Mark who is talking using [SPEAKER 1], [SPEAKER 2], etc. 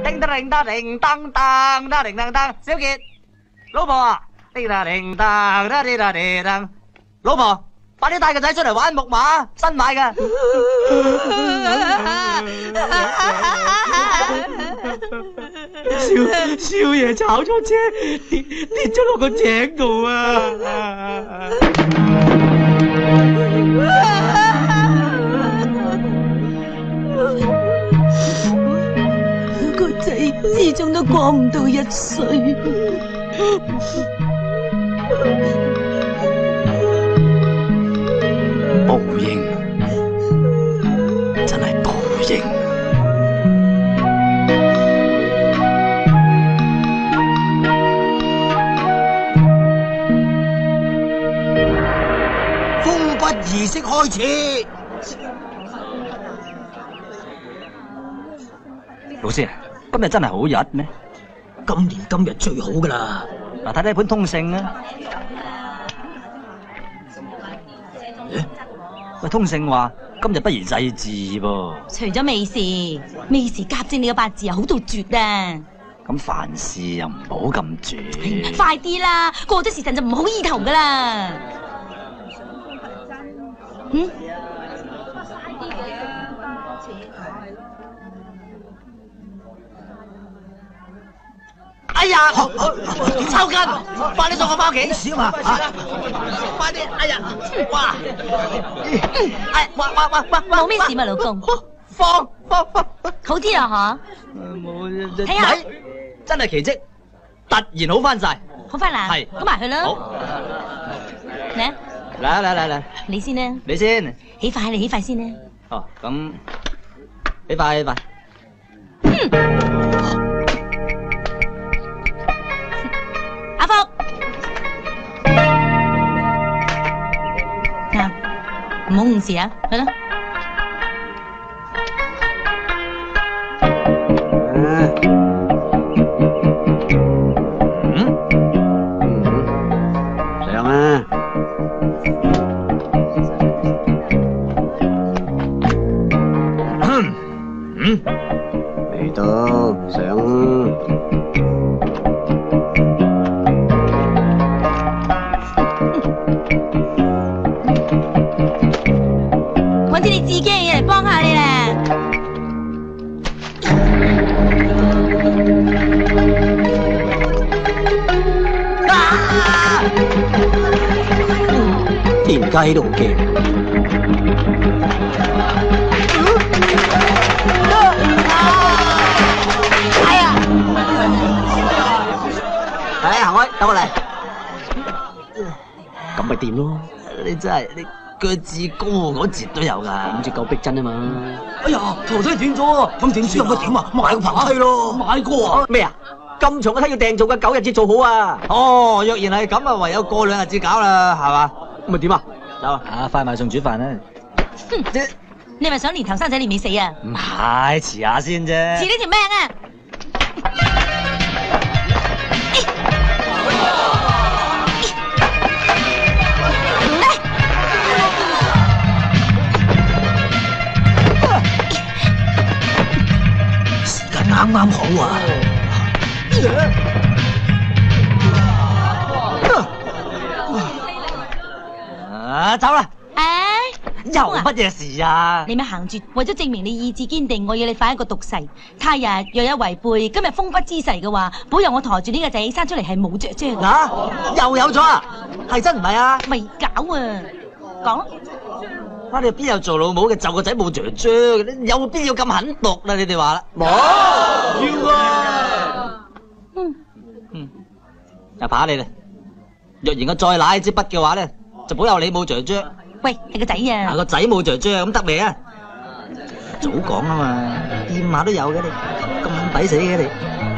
[SPEAKER 1] 叮得鈴得鈴當當得鈴當當，小傑，老婆啊，叮得鈴當得叮得叮當，老婆，快啲帶個仔出嚟玩木馬，新買噶。少爺炒咗車，跌咗落個井度啊！
[SPEAKER 2] 個仔始終都過唔到1歲。
[SPEAKER 1] 報應，真係報應。
[SPEAKER 3] 封筆儀式開始。
[SPEAKER 1] 老師，今日真係好日咩？
[SPEAKER 3] 今年今日最好噶啦。
[SPEAKER 1] 嗱，睇睇本通勝啊。喂，通勝話今日不宜祭祀噃。
[SPEAKER 2] 除咗未時，未時夾正你個八字啊，好到絕啊！
[SPEAKER 1] 咁凡事又唔好咁絕。
[SPEAKER 2] 快啲啦，過咗時辰就唔好意頭噶啦。嗯。
[SPEAKER 1] 哎呀，抽筋，快啲送我翻屋企。
[SPEAKER 3] 少嘛，
[SPEAKER 1] 快啲！哎呀，哇！哎，哇！
[SPEAKER 2] 冇咩事嘛，老公。
[SPEAKER 1] 放，
[SPEAKER 2] 好啲啦，
[SPEAKER 1] 冇
[SPEAKER 2] 睇下，
[SPEAKER 1] 真係奇蹟，突然好翻晒。
[SPEAKER 2] 好快啦，
[SPEAKER 1] 係，
[SPEAKER 2] 咁埋去啦。
[SPEAKER 1] 好，嚟，
[SPEAKER 2] 你先啦。
[SPEAKER 1] 你先。
[SPEAKER 2] 起快，你起快先啦。
[SPEAKER 1] 哦，咁起快。
[SPEAKER 2] 阿福，嗱，唔好誤事啊，去啦。
[SPEAKER 3] 上啊！嚟到上啊！
[SPEAKER 2] 揾啲你自己嘅嘢嚟幫下你啦。
[SPEAKER 3] 田雞都好驚。行開，等我嚟。咁咪掂咯。
[SPEAKER 1] 你真係你腳趾高嗰節都有㗎。
[SPEAKER 3] 咁至夠逼真啊嘛。
[SPEAKER 1] 哎呀，頭梯斷咗，咁點算？咁點啊？買個棚梯咯。買過啊？
[SPEAKER 3] 咩啊？咁重嘅梯要訂做嘅9日至做好啊。
[SPEAKER 1] 哦，若然係咁啊，唯有過2日至搞啦，係嘛？
[SPEAKER 3] 咁咪點啊？走啊！
[SPEAKER 1] 快埋餸煮飯啦。
[SPEAKER 2] 你係咪想年頭生仔年尾死啊？
[SPEAKER 1] 唔係，遲下先啫。
[SPEAKER 2] 遲你條命啊！
[SPEAKER 3] 時間啱啱好啊！
[SPEAKER 1] 走啦！
[SPEAKER 2] 又
[SPEAKER 1] 乜嘢事啊？
[SPEAKER 2] 你咪行住，為咗證明你意志堅定，我要你發一個毒誓。他日若有違背今日封筆之誓嘅話，保佑我抬住呢個仔生出嚟係冇雀雀。
[SPEAKER 1] 又有咗啊？係真唔係啊？
[SPEAKER 2] 未搞啊！講。
[SPEAKER 1] 你邊有做老母嘅就個仔冇雀雀？有邊要咁狠毒啦？你哋話啦？冇。要啊！阿爸你啦，若然我再拿支筆嘅話咧，就保佑你冇雀雀。
[SPEAKER 2] 喂，係個仔啊！
[SPEAKER 1] 個仔冇雀雀咁得未啊？早講啊嘛，掂下都有嘅你，咁抵死嘅你。